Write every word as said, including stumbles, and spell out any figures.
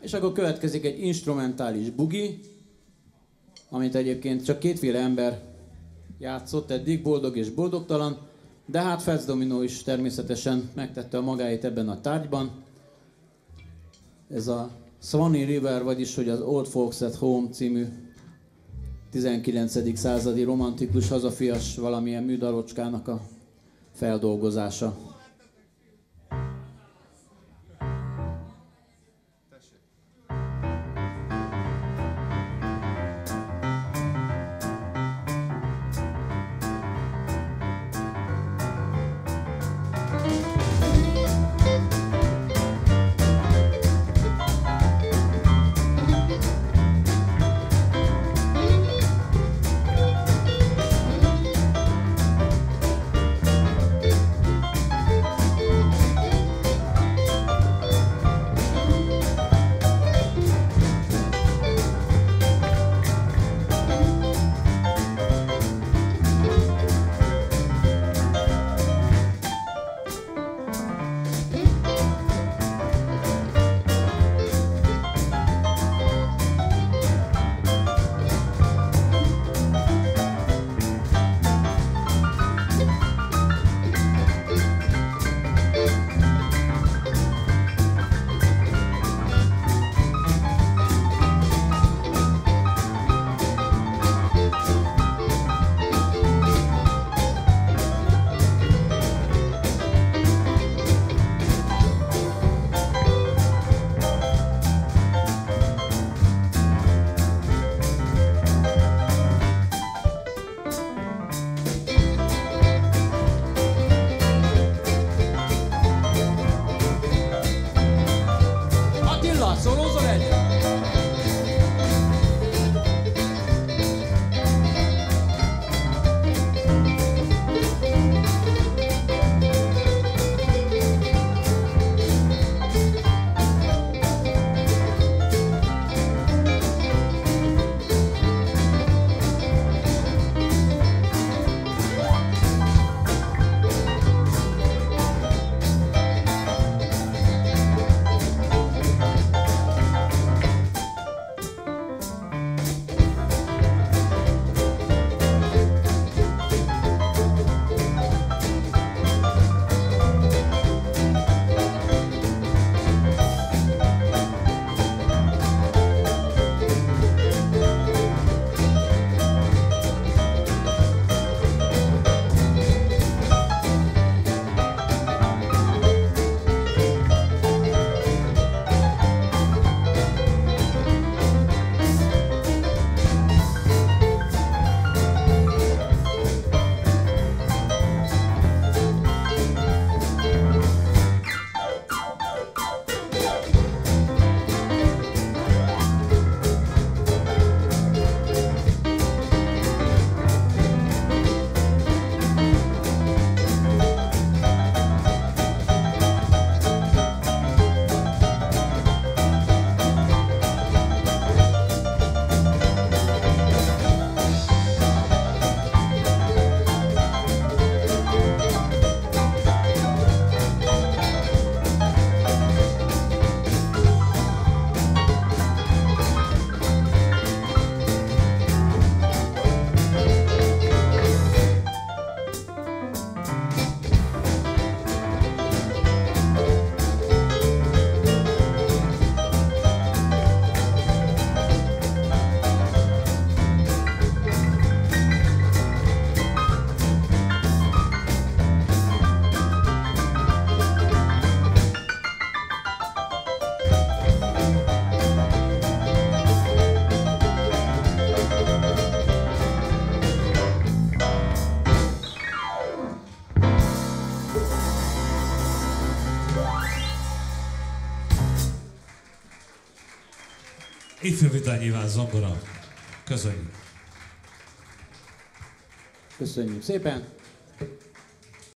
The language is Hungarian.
És akkor következik egy instrumentális bugi, amit egyébként csak kétféle ember játszott eddig, boldog és boldogtalan, de hát Fats Domino is természetesen megtette a magáét ebben a tárgyban. Ez a Swanee River, vagyis hogy az Old Folks at Home című tizenkilencedik századi romantikus, hazafias valamilyen műdalocskának a feldolgozása. Ifjú Vitányi Iván zongora. Köszönjük. Köszönjük szépen.